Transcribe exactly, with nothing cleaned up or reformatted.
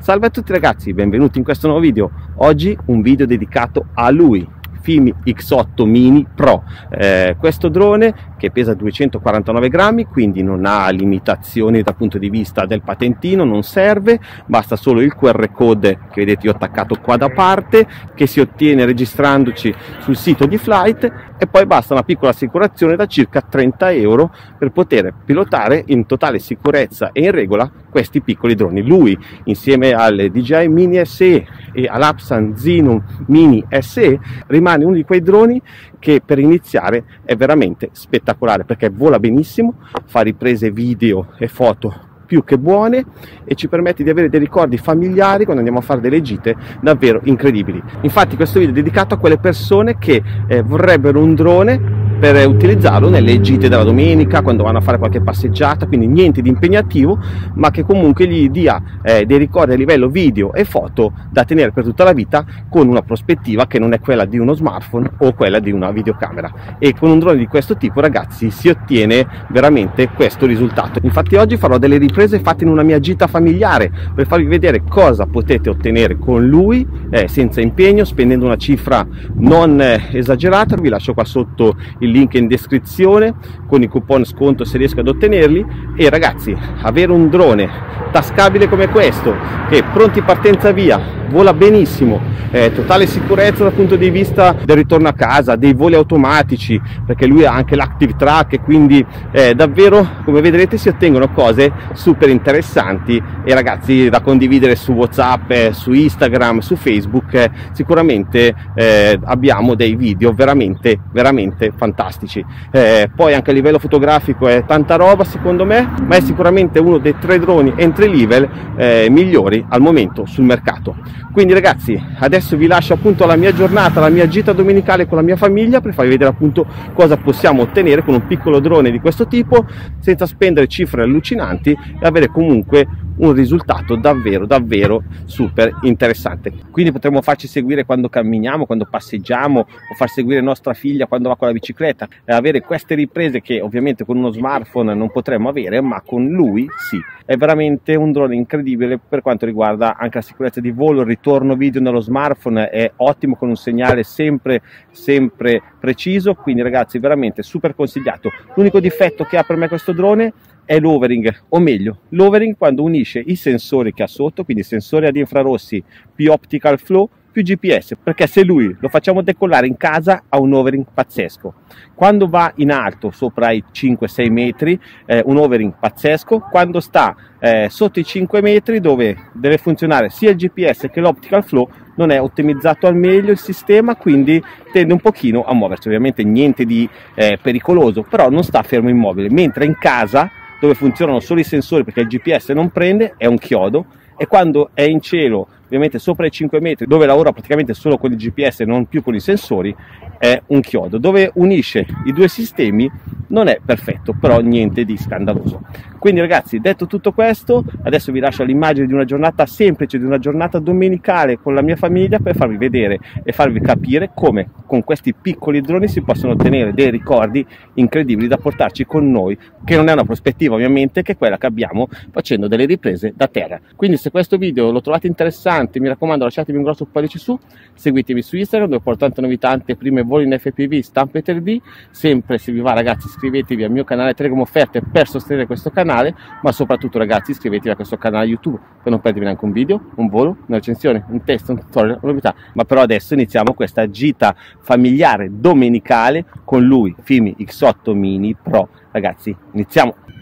Salve a tutti ragazzi, benvenuti in questo nuovo video. Oggi un video dedicato a lui, Fimi X otto Mini Pro. Eh, questo drone che pesa duecentoquarantanove grammi, quindi non ha limitazioni dal punto di vista del patentino, non serve, basta solo il Q R code che vedete io attaccato qua da parte, che si ottiene registrandoci sul sito di Flight, e poi basta una piccola assicurazione da circa trenta euro per poter pilotare in totale sicurezza e in regola questi piccoli droni. Lui, insieme al D J I Mini S E e all'Apsan Xenon Mini S E, rimane uno di quei droni che per iniziare è veramente spettacolare, perché vola benissimo, fa riprese video e foto più che buone e ci permette di avere dei ricordi familiari quando andiamo a fare delle gite davvero incredibili. Infatti questo video è dedicato a quelle persone che eh, vorrebbero un drone per utilizzarlo nelle gite della domenica, quando vanno a fare qualche passeggiata, quindi niente di impegnativo, ma che comunque gli dia eh, dei ricordi a livello video e foto da tenere per tutta la vita, con una prospettiva che non è quella di uno smartphone o quella di una videocamera. E con un drone di questo tipo, ragazzi, si ottiene veramente questo risultato. Infatti oggi farò delle riprese fatte in una mia gita familiare per farvi vedere cosa potete ottenere con lui eh, senza impegno, spendendo una cifra non eh, esagerata. Vi lascio qua sotto il link in descrizione con i coupon sconto se riesco ad ottenerli. E ragazzi, avere un drone tascabile come questo, che pronti partenza via, vola benissimo, eh, totale sicurezza dal punto di vista del ritorno a casa, dei voli automatici, perché lui ha anche l'active track, e quindi eh, davvero, come vedrete, si ottengono cose super interessanti e ragazzi da condividere su WhatsApp, eh, su Instagram, su Facebook. Eh, sicuramente eh, abbiamo dei video veramente veramente fantastici. Eh, poi anche a livello fotografico è tanta roba secondo me, ma è sicuramente uno dei tre droni entry level eh, migliori al momento sul mercato. Quindi ragazzi, adesso vi lascio appunto la mia giornata, la mia gita domenicale con la mia famiglia, per farvi vedere appunto cosa possiamo ottenere con un piccolo drone di questo tipo, senza spendere cifre allucinanti e avere comunque un risultato davvero davvero super interessante. Quindi potremo farci seguire quando camminiamo, quando passeggiamo, o far seguire nostra figlia quando va con la bicicletta, e avere queste riprese che ovviamente con uno smartphone non potremo avere, ma con lui sì. È veramente un drone incredibile per quanto riguarda anche la sicurezza di volo. Il ritorno video nello smartphone è ottimo, con un segnale sempre sempre preciso, quindi ragazzi veramente super consigliato. L'unico difetto che ha per me questo drone è l'overing, o meglio l'overing quando unisce i sensori che ha sotto, quindi sensori ad infrarossi più optical flow più G P S, perché se lui lo facciamo decollare in casa ha un overing pazzesco. Quando va in alto sopra i cinque sei metri eh, un overing pazzesco, quando sta eh, sotto i cinque metri, dove deve funzionare sia il G P S che l'optical flow, non è ottimizzato al meglio il sistema, quindi tende un pochino a muoversi. Ovviamente niente di eh, pericoloso, però non sta fermo immobile, mentre in casa, dove funzionano solo i sensori perché il G P S non prende, è un chiodo. E quando è in cielo, ovviamente sopra i cinque metri, dove lavora praticamente solo con il G P S e non più con i sensori, è un chiodo. Dove unisce i due sistemi non è perfetto, però niente di scandaloso. Quindi ragazzi, detto tutto questo, adesso vi lascio l'immagine di una giornata semplice, di una giornata domenicale con la mia famiglia, per farvi vedere e farvi capire come con questi piccoli droni si possono ottenere dei ricordi incredibili da portarci con noi, che non è una prospettiva ovviamente, che è quella che abbiamo facendo delle riprese da terra. Quindi se questo video lo trovate interessante, mi raccomando, lasciatemi un grosso pollice su, seguitemi su Instagram dove porto tante novità, anteprime, voli in F P V, stampe tre D. Sempre, se vi va ragazzi, iscrivetevi al mio canale Telegram Offerte per sostenere questo canale, ma soprattutto ragazzi iscrivetevi a questo canale YouTube per non perdervi neanche un video, un volo, una recensione, un test, un tutorial, una novità. Ma però adesso iniziamo questa gita familiare domenicale con lui, Fimi X otto Mini Pro. Ragazzi, iniziamo!